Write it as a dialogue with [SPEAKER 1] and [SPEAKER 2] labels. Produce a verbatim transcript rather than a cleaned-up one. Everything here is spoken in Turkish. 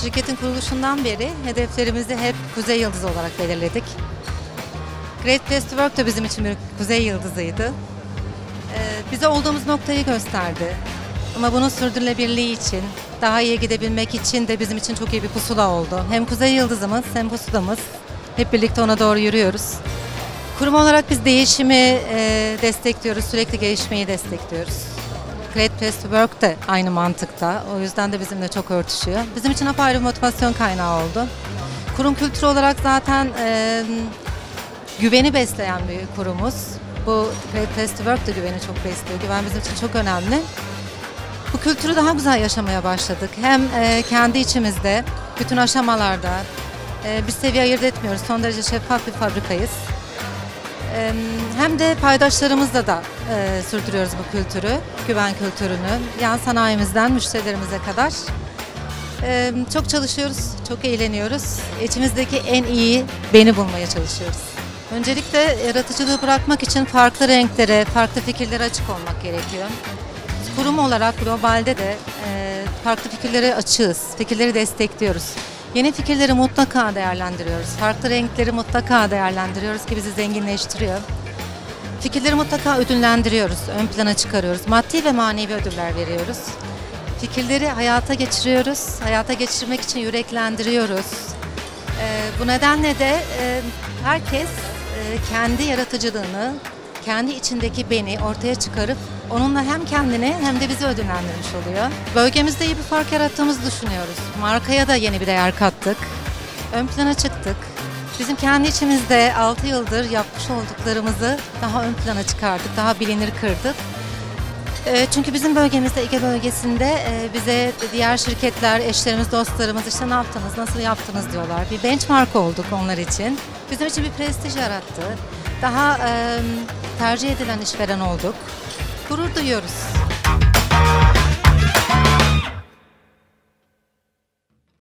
[SPEAKER 1] Şirketin kuruluşundan beri hedeflerimizi hep Kuzey Yıldızı olarak belirledik. Great Place to Work da bizim için bir Kuzey Yıldızı'ydı. Ee, bize olduğumuz noktayı gösterdi. Ama bunun sürdürülebilirliği için, daha iyi gidebilmek için de bizim için çok iyi bir pusula oldu. Hem Kuzey Yıldızımız hem pusulamız. Hep birlikte ona doğru yürüyoruz. Kurum olarak biz değişimi e, destekliyoruz, sürekli gelişmeyi destekliyoruz. Great Place to Work de aynı mantıkta. O yüzden de bizimle çok örtüşüyor. Bizim için apayrı bir motivasyon kaynağı oldu. Kurum kültürü olarak zaten e, güveni besleyen bir kurumuz. Bu Great Place to Work da güveni çok besliyor. Güven bizim için çok önemli. Bu kültürü daha güzel yaşamaya başladık. Hem e, kendi içimizde, bütün aşamalarda e, bir seviye ayırt etmiyoruz. Son derece şeffaf bir fabrikayız. E, hem de paydaşlarımızla da e, sürdürüyoruz bu kültürü, güven kültürünü. Yan sanayimizden müşterilerimize kadar. E, çok çalışıyoruz, çok eğleniyoruz. İçimizdeki en iyi beni bulmaya çalışıyoruz. Öncelikle yaratıcılığı bırakmak için farklı renklere, farklı fikirlere açık olmak gerekiyor. Kurum olarak globalde de e, farklı fikirlere açığız, fikirleri destekliyoruz. Yeni fikirleri mutlaka değerlendiriyoruz, farklı renkleri mutlaka değerlendiriyoruz ki bizi zenginleştiriyor. Fikirleri mutlaka ödüllendiriyoruz, ön plana çıkarıyoruz, maddi ve manevi ödüller veriyoruz. Fikirleri hayata geçiriyoruz, hayata geçirmek için yüreklendiriyoruz. E, bu nedenle de e, herkes e, kendi yaratıcılığını, kendi içindeki beni ortaya çıkarıp onunla hem kendini hem de bizi ödüllendirmiş oluyor. Bölgemizde iyi bir fark yarattığımızı düşünüyoruz. Markaya da yeni bir değer kattık. Ön plana çıktık. Bizim kendi içimizde altı yıldır yapmış olduklarımızı daha ön plana çıkardık, daha bilinir kırdık. Çünkü bizim bölgemizde, Ege bölgesinde bize diğer şirketler, eşlerimiz, dostlarımız işte ne yaptınız, nasıl yaptınız diyorlar. Bir benchmark olduk onlar için. Bizim için bir prestij yarattı. Daha tercih edilen işveren olduk. Gurur duyuyoruz.